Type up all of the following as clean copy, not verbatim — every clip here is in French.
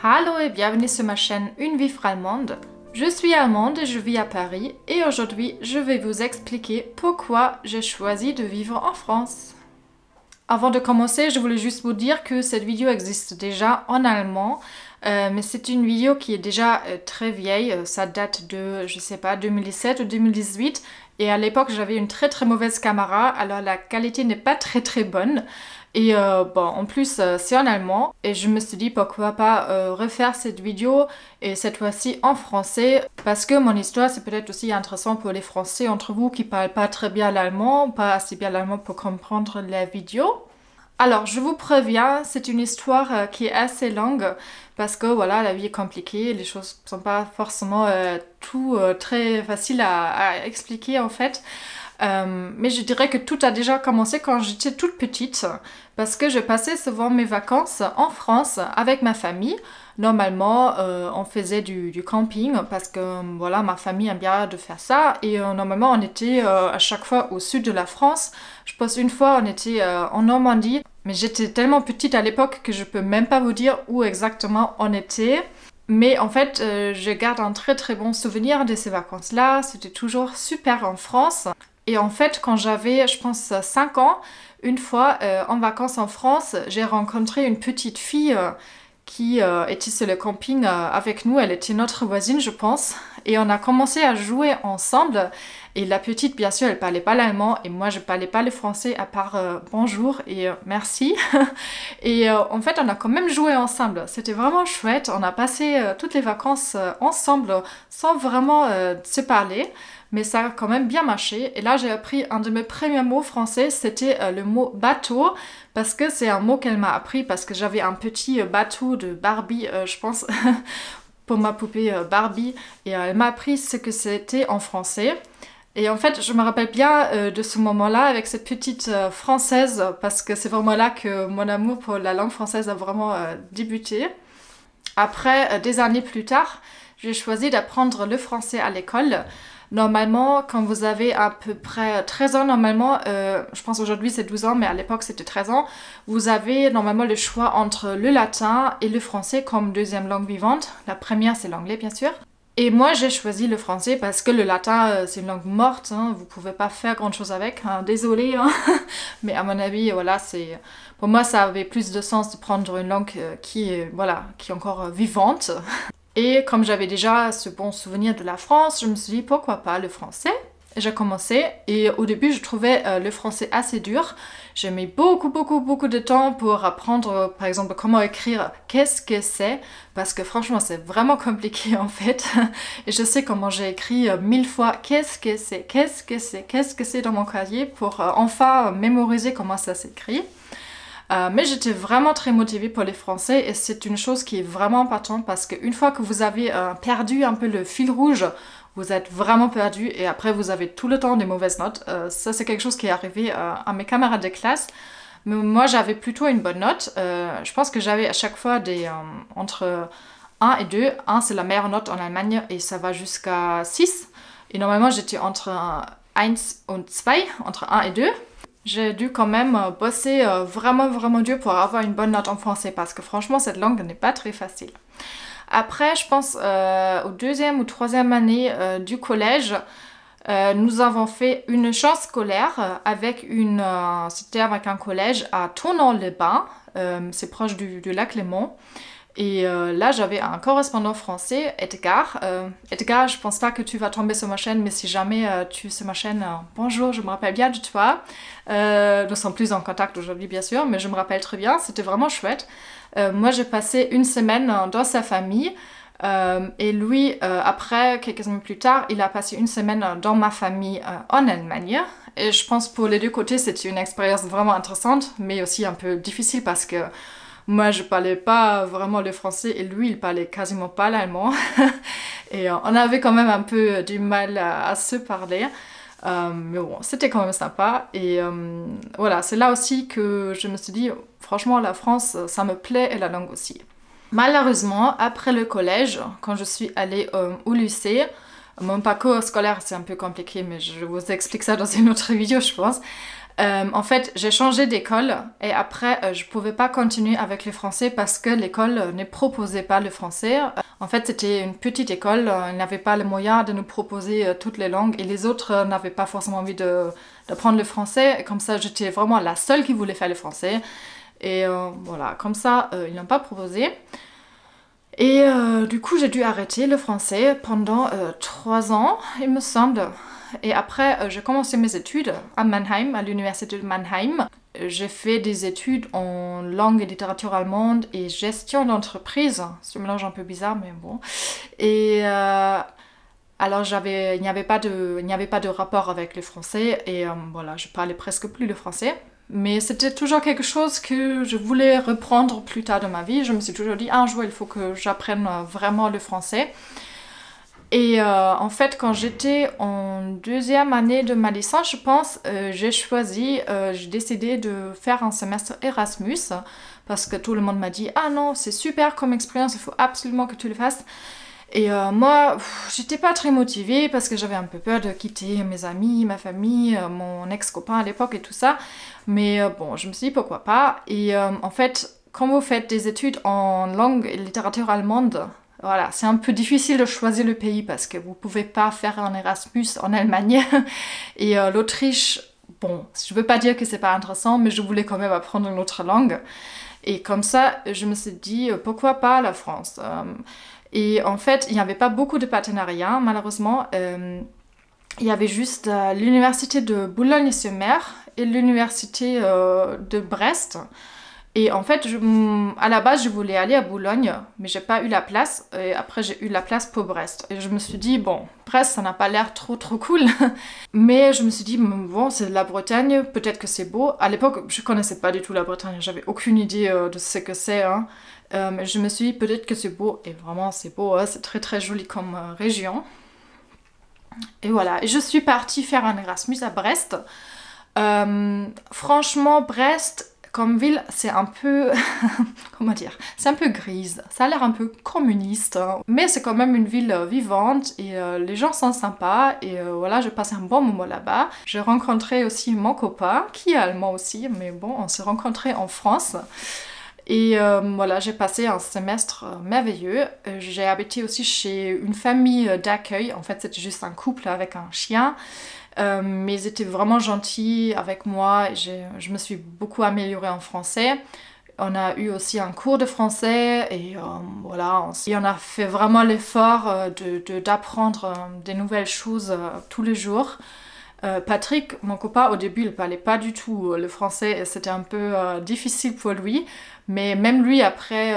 Hallo et bienvenue sur ma chaîne Une Vivre Allemande. Je suis allemande et je vis à Paris et aujourd'hui je vais vous expliquer pourquoi j'ai choisi de vivre en France. Avant de commencer, je voulais juste vous dire que cette vidéo existe déjà en allemand, mais c'est une vidéo qui est déjà très vieille, ça date de, je sais pas, 2017 ou 2018, et à l'époque j'avais une très mauvaise caméra, alors la qualité n'est pas très bonne, et bon, en plus c'est en allemand, et je me suis dit pourquoi pas refaire cette vidéo, et cette fois-ci en français, parce que mon histoire c'est peut-être aussi intéressant pour les Français entre vous qui parlent pas très bien l'allemand, pas assez bien l'allemand pour comprendre la vidéo. Alors, je vous préviens, c'est une histoire qui est assez longue parce que voilà, la vie est compliquée, les choses ne sont pas forcément très faciles à expliquer en fait. Mais je dirais que tout a déjà commencé quand j'étais toute petite parce que je passais souvent mes vacances en France avec ma famille. Normalement, on faisait du camping parce que voilà, ma famille aime bien de faire ça et normalement on était à chaque fois au sud de la France. Je pense une fois on était en Normandie, mais j'étais tellement petite à l'époque que je peux même pas vous dire où exactement on était. Mais en fait, je garde un très bon souvenir de ces vacances-là. C'était toujours super en France. Et en fait, quand j'avais, je pense, 5 ans, une fois, en vacances en France, j'ai rencontré une petite fille qui était sur le camping avec nous. Elle était notre voisine, je pense. Et on a commencé à jouer ensemble. Et la petite, bien sûr, elle parlait pas l'allemand. Et moi, je parlais pas le français à part bonjour et merci. Et en fait, on a quand même joué ensemble. C'était vraiment chouette. On a passé toutes les vacances ensemble sans vraiment se parler. Mais ça a quand même bien marché. Et là, j'ai appris un de mes premiers mots français, c'était le mot bateau, parce que c'est un mot qu'elle m'a appris, parce que j'avais un petit bateau de Barbie, je pense, pour ma poupée Barbie, et elle m'a appris ce que c'était en français. Et en fait, je me rappelle bien de ce moment-là avec cette petite française, parce que c'est vraiment là que mon amour pour la langue française a vraiment débuté. Après, des années plus tard, j'ai choisi d'apprendre le français à l'école. Normalement, quand vous avez à peu près 13 ans, normalement, je pense aujourd'hui c'est 12 ans, mais à l'époque c'était 13 ans, vous avez normalement le choix entre le latin et le français comme deuxième langue vivante. La première c'est l'anglais bien sûr. Et moi j'ai choisi le français parce que le latin c'est une langue morte, hein, vous pouvez pas faire grand chose avec, hein, désolé, hein. Mais à mon avis, voilà, c'est pour moi ça avait plus de sens de prendre une langue qui est encore vivante. Et comme j'avais déjà ce bon souvenir de la France, je me suis dit pourquoi pas le français. J'ai commencé et au début je trouvais le français assez dur. J'ai mis beaucoup de temps pour apprendre par exemple comment écrire qu'est-ce que c'est, parce que franchement c'est vraiment compliqué en fait. Et je sais comment j'ai écrit 1000 fois qu'est-ce que c'est dans mon cahier pour enfin mémoriser comment ça s'écrit. Mais j'étais vraiment très motivée pour les français et c'est une chose qui est vraiment importante parce qu'une fois que vous avez perdu un peu le fil rouge, vous êtes vraiment perdu et après vous avez tout le temps des mauvaises notes. Ça c'est quelque chose qui est arrivé à mes camarades de classe. Mais moi j'avais plutôt une bonne note. Je pense que j'avais à chaque fois des entre 1 et 2. 1 c'est la meilleure note en Allemagne et ça va jusqu'à 6. Et normalement j'étais entre 1 et 2, entre 1 et 2. J'ai dû quand même bosser vraiment dur pour avoir une bonne note en français parce que franchement cette langue n'est pas très facile. Après je pense au deuxième ou troisième année du collège, nous avons fait une chance scolaire avec c'était avec un collège à Tournon-les-Bains, c'est proche du lac Léman. Et là, j'avais un correspondant français, Edgar. Edgar, je pense pas que tu vas tomber sur ma chaîne, mais si jamais tu es sur ma chaîne, bonjour, je me rappelle bien de toi. Nous sommes plus en contact aujourd'hui, bien sûr, mais je me rappelle très bien, c'était vraiment chouette. Moi, j'ai passé une semaine dans sa famille. Et lui, après, quelques semaines plus tard, il a passé une semaine dans ma famille en Allemagne. Et je pense pour les deux côtés, c'était une expérience vraiment intéressante, mais aussi un peu difficile parce que moi, je parlais pas vraiment le français et lui, il parlait quasiment pas l'allemand. Et on avait quand même un peu du mal à se parler. Mais bon, c'était quand même sympa. Et voilà, c'est là aussi que je me suis dit, franchement, la France, ça me plaît et la langue aussi. Malheureusement, après le collège, quand je suis allée au lycée, mon parcours scolaire, c'est un peu compliqué, mais je vous explique ça dans une autre vidéo, je pense. En fait, j'ai changé d'école et après, je pouvais pas continuer avec le français parce que l'école ne proposait pas le français. En fait, c'était une petite école, ils n'avaient pas les moyens de nous proposer toutes les langues et les autres n'avaient pas forcément envie d'apprendre le français. Comme ça, j'étais vraiment la seule qui voulait faire le français. Et voilà, comme ça, ils n'ont pas proposé. Et du coup, j'ai dû arrêter le français pendant 3 ans, il me semble. Et après, j'ai commencé mes études à Mannheim, à l'université de Mannheim. J'ai fait des études en langue et littérature allemande et gestion d'entreprise. C'est un mélange un peu bizarre, mais bon. Et alors, il n'y avait pas de rapport avec le français. Et voilà, je parlais presque plus le français. Mais c'était toujours quelque chose que je voulais reprendre plus tard dans ma vie. Je me suis toujours dit, un jour, il faut que j'apprenne vraiment le français. Et en fait, quand j'étais en 2e année de ma licence, je pense, j'ai décidé de faire un semestre Erasmus parce que tout le monde m'a dit « Ah non, c'est super comme expérience, il faut absolument que tu le fasses ». Et moi, j'étais pas très motivée parce que j'avais un peu peur de quitter mes amis, ma famille, mon ex-copain à l'époque et tout ça. Mais bon, je me suis dit pourquoi pas. Et en fait, quand vous faites des études en langue et littérature allemande, voilà, c'est un peu difficile de choisir le pays parce que vous pouvez pas faire un Erasmus en Allemagne. Et l'Autriche, bon, je veux pas dire que c'est pas intéressant, mais je voulais quand même apprendre une autre langue. Et comme ça, je me suis dit, pourquoi pas la France? Et en fait, il n'y avait pas beaucoup de partenariats, malheureusement. Il y avait juste l'université de Boulogne-sur-Mer et l'université de Brest. Et en fait, à la base, je voulais aller à Boulogne, mais j'ai pas eu la place. Et après, j'ai eu la place pour Brest. Et je me suis dit, bon, Brest, ça n'a pas l'air trop cool. Mais je me suis dit, bon, c'est la Bretagne, peut-être que c'est beau. À l'époque, je connaissais pas du tout la Bretagne, j'avais aucune idée de ce que c'est. Hein. Je me suis dit, peut-être que c'est beau. Et vraiment, c'est beau, hein. C'est très joli comme région. Et voilà, et je suis partie faire un Erasmus à Brest. Franchement, Brest... Comme ville, c'est un peu, comment dire, c'est un peu grise, ça a l'air un peu communiste, hein. Mais c'est quand même une ville vivante et les gens sont sympas et voilà, j'ai passé un bon moment là-bas. J'ai rencontré aussi mon copain, qui est allemand aussi, mais bon, on s'est rencontrés en France. Et voilà, j'ai passé un semestre merveilleux. J'ai habité aussi chez une famille d'accueil, en fait c'était juste un couple avec un chien. Mais ils étaient vraiment gentils avec moi, je me suis beaucoup améliorée en français. On a eu aussi un cours de français et voilà, on a fait vraiment l'effort d'apprendre des nouvelles choses tous les jours. Patrick, mon copain, au début, il parlait pas du tout le français et c'était un peu difficile pour lui. Mais même lui, après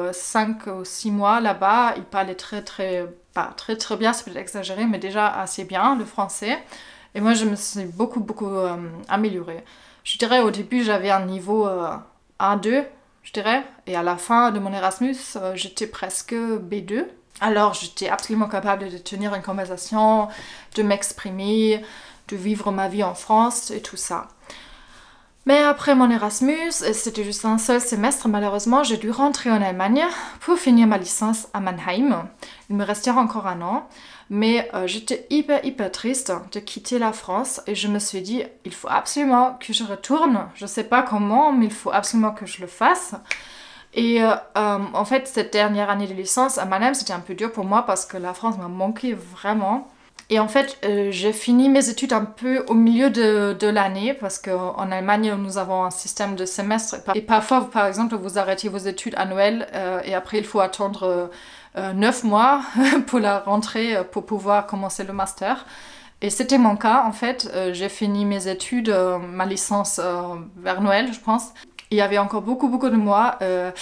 5 ou 6 mois là-bas, il parlait pas très bien, c'est peut-être exagéré, mais déjà assez bien le français. Et moi, je me suis beaucoup améliorée. Je dirais, au début, j'avais un niveau A2, je dirais. Et à la fin de mon Erasmus, j'étais presque B2. Alors, j'étais absolument capable de tenir une conversation, de m'exprimer, de vivre ma vie en France et tout ça. Mais après mon Erasmus, c'était juste un seul semestre, malheureusement, j'ai dû rentrer en Allemagne pour finir ma licence à Mannheim. Il me restait encore un an. Mais j'étais hyper triste de quitter la France et je me suis dit, il faut absolument que je retourne. Je sais pas comment, mais il faut absolument que je le fasse. Et en fait, cette dernière année de licence à Mannheim, c'était un peu dur pour moi parce que la France m'a manqué vraiment. Et en fait, j'ai fini mes études un peu au milieu de l'année parce qu'en Allemagne, nous avons un système de semestre. Et parfois, par exemple, vous arrêtez vos études à Noël et après, il faut attendre 9 mois pour la rentrée pour pouvoir commencer le master. Et c'était mon cas, en fait. J'ai fini mes études, ma licence vers Noël, je pense. Il y avait encore beaucoup de mois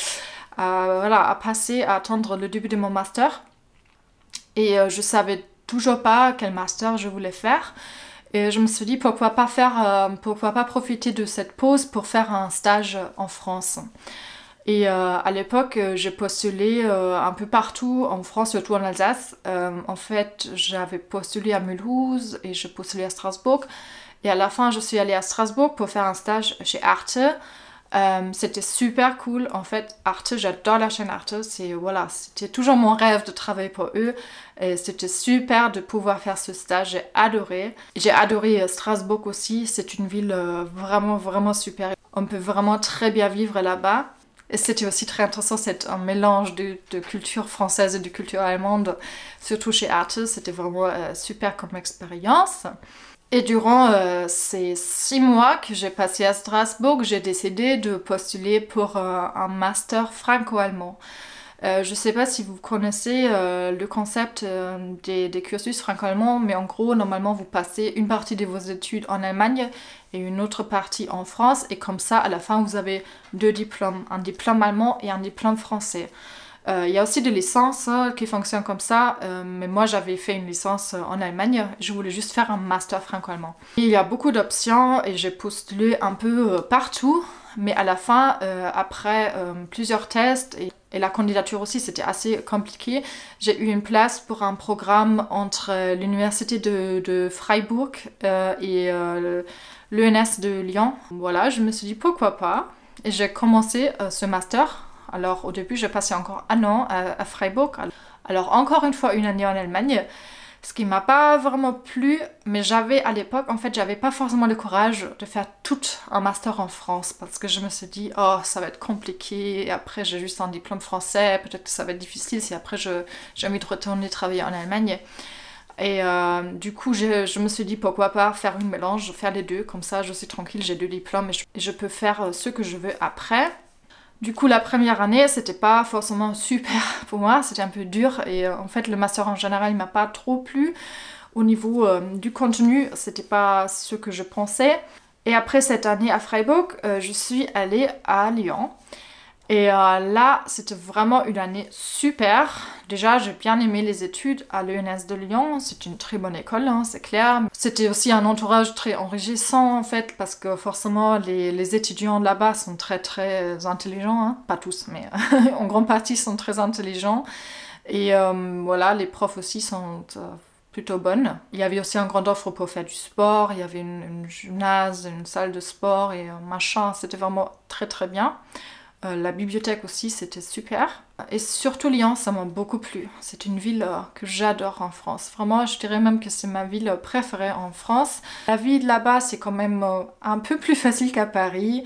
à passer, à attendre le début de mon master. Et je savais toujours pas quel master je voulais faire. Et je me suis dit pourquoi pas profiter de cette pause pour faire un stage en France. Et à l'époque, j'ai postulé un peu partout en France, surtout en Alsace. En fait, j'avais postulé à Mulhouse et j'ai postulé à Strasbourg. Et à la fin, je suis allée à Strasbourg pour faire un stage chez Arte. C'était super cool. En fait, Arte, j'adore la chaîne Arte. Voilà, c'était toujours mon rêve de travailler pour eux. Et c'était super de pouvoir faire ce stage. J'ai adoré. J'ai adoré Strasbourg aussi. C'est une ville vraiment, vraiment super. On peut vraiment très bien vivre là-bas. Et c'était aussi très intéressant, c'est un mélange de culture française et de culture allemande, surtout chez Arte. C'était vraiment super comme expérience. Et durant ces 6 mois que j'ai passé à Strasbourg, j'ai décidé de postuler pour un master franco-allemand. Je ne sais pas si vous connaissez le concept des cursus franco-allemands, mais en gros, normalement, vous passez une partie de vos études en Allemagne et une autre partie en France, et comme ça, à la fin, vous avez 2 diplômes, un diplôme allemand et un diplôme français. Il y a aussi des licences qui fonctionnent comme ça, mais moi j'avais fait une licence en Allemagne, je voulais juste faire un master franco-allemand. Il y a beaucoup d'options et j'ai postulé un peu partout, mais à la fin, après plusieurs tests et la candidature aussi, c'était assez compliqué, j'ai eu une place pour un programme entre l'université de Freiburg et l'ENS de Lyon. Voilà, je me suis dit pourquoi pas, et j'ai commencé ce master. Alors au début, j'ai passé encore 1 an à Freiburg. Alors encore une fois, 1 année en Allemagne, ce qui m'a pas vraiment plu. Mais j'avais à l'époque, en fait, j'avais pas forcément le courage de faire tout un master en France. Parce que je me suis dit, oh, ça va être compliqué. Et après, j'ai juste un diplôme français. Peut-être que ça va être difficile si après, j'ai envie de retourner travailler en Allemagne. Et du coup, je me suis dit, pourquoi pas faire une mélange, faire les deux. Comme ça, je suis tranquille, j'ai 2 diplômes et je peux faire ce que je veux après. Du coup, la première année, c'était pas forcément super pour moi, c'était un peu dur et en fait, le master en général, il m'a pas trop plu. Au niveau du contenu, c'était pas ce que je pensais. Et après cette année à Freiburg, je suis allée à Lyon. Et là, c'était vraiment une année super. Déjà, j'ai bien aimé les études à l'ENS de Lyon. C'est une très bonne école, hein, c'est clair. C'était aussi un entourage très enrichissant, en fait, parce que forcément, les étudiants là-bas sont très, très intelligents. Hein. Pas tous, mais en grande partie, sont très intelligents. Et voilà, les profs aussi sont plutôt bonnes. Il y avait aussi une grande offre pour faire du sport. Il y avait une gymnase, une salle de sport et machin. C'était vraiment très, très bien. La bibliothèque aussi, c'était super. Et surtout Lyon, ça m'a beaucoup plu. C'est une ville que j'adore en France. Vraiment, je dirais même que c'est ma ville préférée en France. La vie là-bas, c'est quand même un peu plus facile qu'à Paris.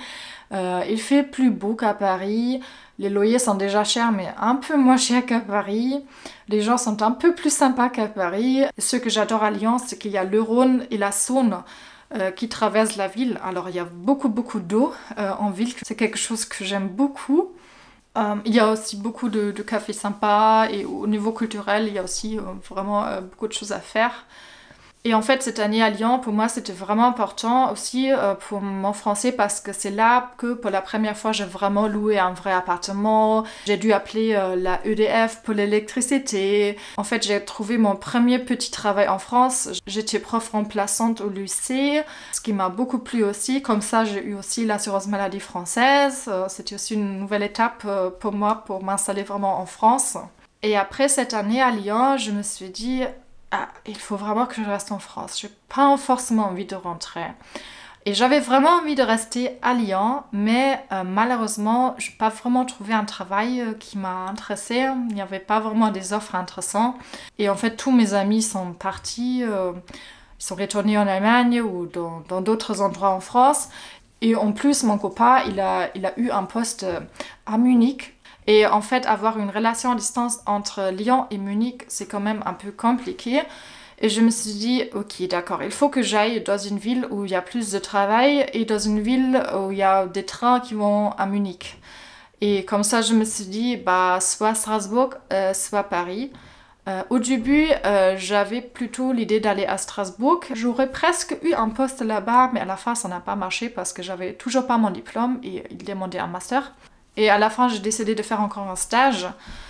Il fait plus beau qu'à Paris. Les loyers sont déjà chers, mais un peu moins chers qu'à Paris. Les gens sont un peu plus sympas qu'à Paris. Et ce que j'adore à Lyon, c'est qu'il y a le Rhône et la Saône qui traverse la ville. Alors il y a beaucoup d'eau en ville, c'est quelque chose que j'aime beaucoup. Il y a aussi beaucoup de cafés sympas et au niveau culturel, il y a aussi vraiment beaucoup de choses à faire. Et en fait, cette année à Lyon, pour moi, c'était vraiment important aussi pour mon français parce que c'est là que pour la première fois, j'ai vraiment loué un vrai appartement. J'ai dû appeler la EDF pour l'électricité. En fait, j'ai trouvé mon premier petit travail en France. J'étais prof remplaçante au lycée, ce qui m'a beaucoup plu aussi. Comme ça, j'ai eu aussi l'assurance maladie française. C'était aussi une nouvelle étape pour moi pour m'installer vraiment en France. Et après cette année à Lyon, je me suis dit... Ah, il faut vraiment que je reste en France. J'ai pas forcément envie de rentrer. Et j'avais vraiment envie de rester à Lyon, mais malheureusement, je n'ai pas vraiment trouvé un travail qui m'a intéressée. Il n'y avait pas vraiment des offres intéressantes. Et en fait, tous mes amis sont partis, ils sont retournés en Allemagne ou dans d'autres endroits en France. Et en plus, mon copain, il a eu un poste à Munich. Et en fait, avoir une relation à distance entre Lyon et Munich, c'est quand même un peu compliqué. Et je me suis dit, ok, d'accord, il faut que j'aille dans une ville où il y a plus de travail et dans une ville où il y a des trains qui vont à Munich. Et comme ça, je me suis dit, bah, soit Strasbourg, soit Paris. Au début, j'avais plutôt l'idée d'aller à Strasbourg. J'aurais presque eu un poste là-bas, mais à la fin, ça n'a pas marché parce que j'avais toujours pas mon diplôme et il demandait un master. Et à la fin, j'ai décidé de faire encore un stage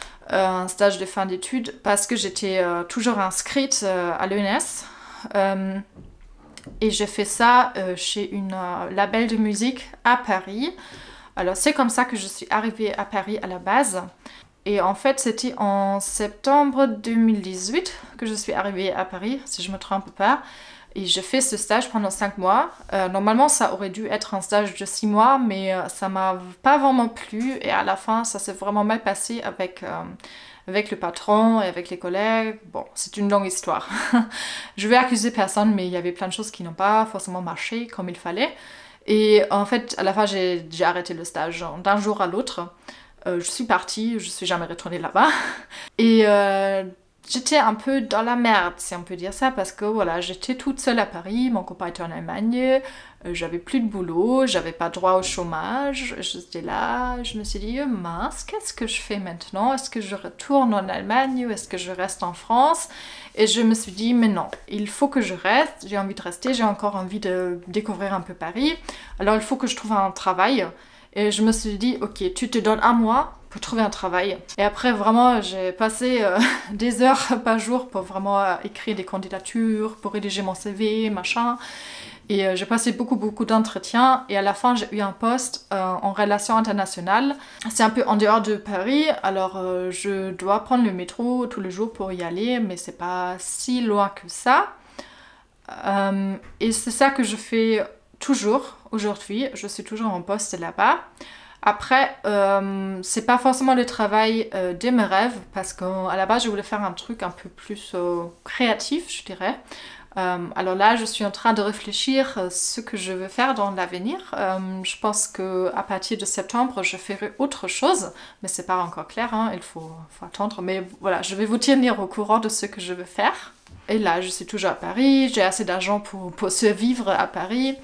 de fin d'études, parce que j'étais toujours inscrite à l'ENS. Et j'ai fait ça chez une label de musique à Paris. Alors c'est comme ça que je suis arrivée à Paris à la base. Et en fait, c'était en septembre 2018 que je suis arrivée à Paris, si je me trompe pas. Et j'ai fait ce stage pendant 5 mois. Normalement, ça aurait dû être un stage de 6 mois, mais ça m'a pas vraiment plu. Et à la fin, ça s'est vraiment mal passé avec le patron et avec les collègues. Bon, c'est une longue histoire. Je vais accuser personne, mais il y avait plein de choses qui n'ont pas forcément marché comme il fallait. Et en fait, à la fin, j'ai arrêté le stage d'un jour à l'autre. Je suis partie, je suis jamais retournée là-bas. Et j'étais un peu dans la merde, si on peut dire ça, parce que voilà, j'étais toute seule à Paris, mon copain était en Allemagne, j'avais plus de boulot, j'avais pas droit au chômage, j'étais là, je me suis dit, mince, qu'est-ce que je fais maintenant? Est-ce que je retourne en Allemagne ou est-ce que je reste en France? Et je me suis dit, mais non, il faut que je reste, j'ai envie de rester, j'ai encore envie de découvrir un peu Paris, alors il faut que je trouve un travail. Et je me suis dit, ok, tu te donnes un mois pour trouver un travail. Et après, vraiment, j'ai passé des heures par jour pour vraiment écrire des candidatures, pour rédiger mon CV, machin. Et j'ai passé beaucoup d'entretiens. Et à la fin, j'ai eu un poste en relations internationales. C'est un peu en dehors de Paris. Alors, je dois prendre le métro tous les jours pour y aller, mais c'est pas si loin que ça. Et c'est ça que je fais toujours aujourd'hui, je suis toujours en poste là-bas. Après, c'est pas forcément le travail de mes rêves, parce qu'à la base, je voulais faire un truc un peu plus créatif, je dirais. Alors là, je suis en train de réfléchir ce que je veux faire dans l'avenir. Je pense qu'à partir de septembre, je ferai autre chose, mais c'est pas encore clair, hein, il faut attendre. Mais voilà, je vais vous tenir au courant de ce que je veux faire. Et là, je suis toujours à Paris, j'ai assez d'argent pour survivre à Paris.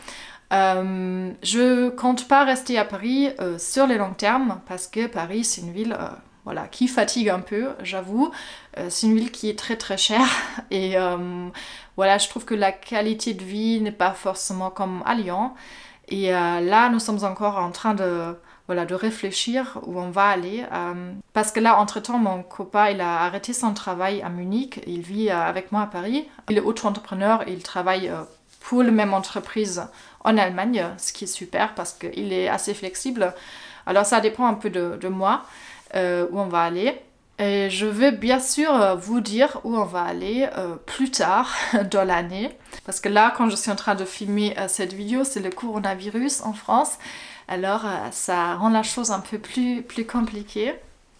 Je compte pas rester à Paris sur le long terme parce que Paris c'est une ville voilà, qui fatigue un peu, j'avoue. C'est une ville qui est très chère et voilà, je trouve que la qualité de vie n'est pas forcément comme à Lyon. Et là, nous sommes encore en train de réfléchir où on va aller. Parce que là, entre-temps, mon copain, il a arrêté son travail à Munich. Il vit avec moi à Paris. Il est auto-entrepreneur et il travaille pour la même entreprise en Allemagne, ce qui est super parce qu'il est assez flexible. Alors ça dépend un peu de moi, où on va aller. Et je veux bien sûr vous dire où on va aller plus tard dans l'année. Parce que là, quand je suis en train de filmer cette vidéo, c'est le coronavirus en France. Alors ça rend la chose un peu plus compliquée.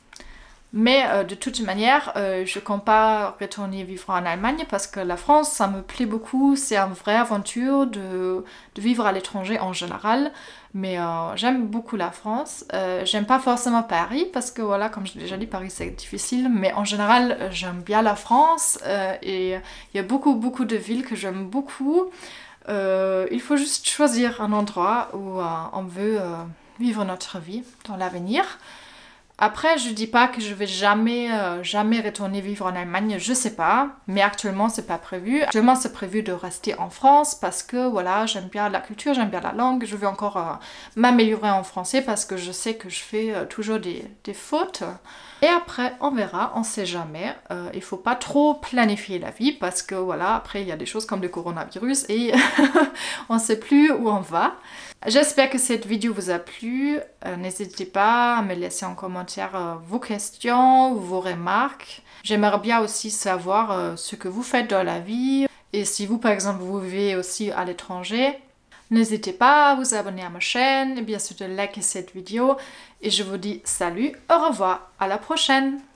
Mais de toute manière, je ne compte pas retourner vivre en Allemagne parce que la France, ça me plaît beaucoup. C'est une vraie aventure de vivre à l'étranger en général. Mais j'aime beaucoup la France. J'aime pas forcément Paris parce que voilà, comme j'ai déjà dit, Paris c'est difficile. Mais en général, j'aime bien la France. Et il y a beaucoup de villes que j'aime beaucoup. Il faut juste choisir un endroit où on veut vivre notre vie dans l'avenir. Après, je dis pas que je vais jamais retourner vivre en Allemagne, je sais pas, mais actuellement c'est pas prévu. Actuellement c'est prévu de rester en France parce que voilà, j'aime bien la culture, j'aime bien la langue, je veux encore m'améliorer en français parce que je sais que je fais toujours des fautes. Et après, on verra, on sait jamais. Il faut pas trop planifier la vie parce que voilà, après il y a des choses comme le coronavirus et on sait plus où on va. J'espère que cette vidéo vous a plu. N'hésitez pas à me laisser en commentaire vos questions ou vos remarques. J'aimerais bien aussi savoir ce que vous faites dans la vie. Et si vous, par exemple, vous vivez aussi à l'étranger, n'hésitez pas à vous abonner à ma chaîne et bien sûr de liker cette vidéo. Et je vous dis salut, au revoir, à la prochaine!